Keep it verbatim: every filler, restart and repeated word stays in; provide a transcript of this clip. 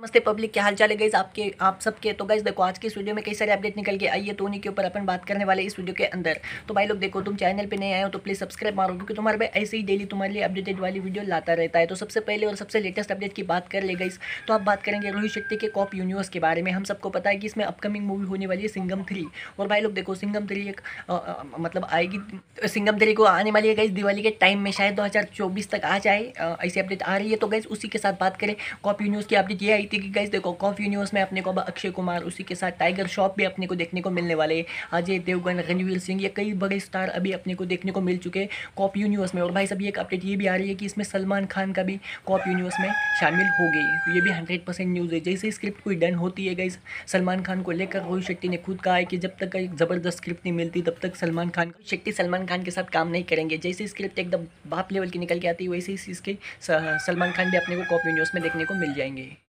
नमस्ते पब्लिक, क्या हाल चाल है गाइस आपके आप सबके। तो गाइस देखो, आज की इस वीडियो में कई सारे अपडेट निकल के आई है, तो उन्हीं के ऊपर अपन बात करने वाले इस वीडियो के अंदर। तो भाई लोग देखो, तुम चैनल पे नए आए हो तो प्लीज़ सब्सक्राइब मारो, क्योंकि तुम्हारे भाई ऐसे ही डेली तुम्हारे लिए अपडेटेड वाली वीडियो लाता रहता है। तो सबसे पहले और सबसे लेटेस्ट अपडेट की बात कर ले गाइस, तो आप बात करेंगे रोहित शेट्टी के कॉप यूनिवर्स के बारे में। हम सबको पता है कि इसमें अपकमिंग मूवी होने वाली है सिंघम थ्री। और भाई लोग देखो, सिंघम थ्री एक अ, अ, मतलब आएगी, सिंघम थ्री को आने वाली है गाइस दिवाली के टाइम में, शायद दो हज़ार चौबीस तक आ जाए, अ, ऐसी अपडेट आ रही है। तो गाइस उसी के साथ बात करें, कॉपी न्यूज़ की अपडेट ये आई थी कि गाइस देखो, कॉपी न्यूज़ में अपने को अब अक्षय कुमार, उसी के साथ टाइगर श्रॉफ भी अपने को देखने को मिलने वाले हैं। अजय देवगन, रणवीर सिंह, ये कई बड़े स्टार अभी अपने को देखने को मिल चुके हैं कॉपी न्यूज़ में। और भाई सब, ये एक अपडेट ये भी आ रही है कि इसमें सलमान खान का भी कॉपी न्यूज़ में शामिल हो गई है। तो ये भी हंड्रेड परसेंट न्यूज़ है। जैसे स्क्रिप्ट कोई डन होती है गाइस सलमान खान को लेकर, रोहित शेट्टी ने खुद कहा है कि जब तक एक ज़बरदस्त स्क्रिप्ट नहीं मिलती तब तक सलमान खान शेट्टी सलमान खान के साथ काम नहीं करेंगे। जैसे स्क्रिप्ट एकदम बाप लेवल की निकल के आती है, वैसे ही इसके सलमान खान भी अपने को कॉपी न्यूज़ में देखने को मिल जाएंगे।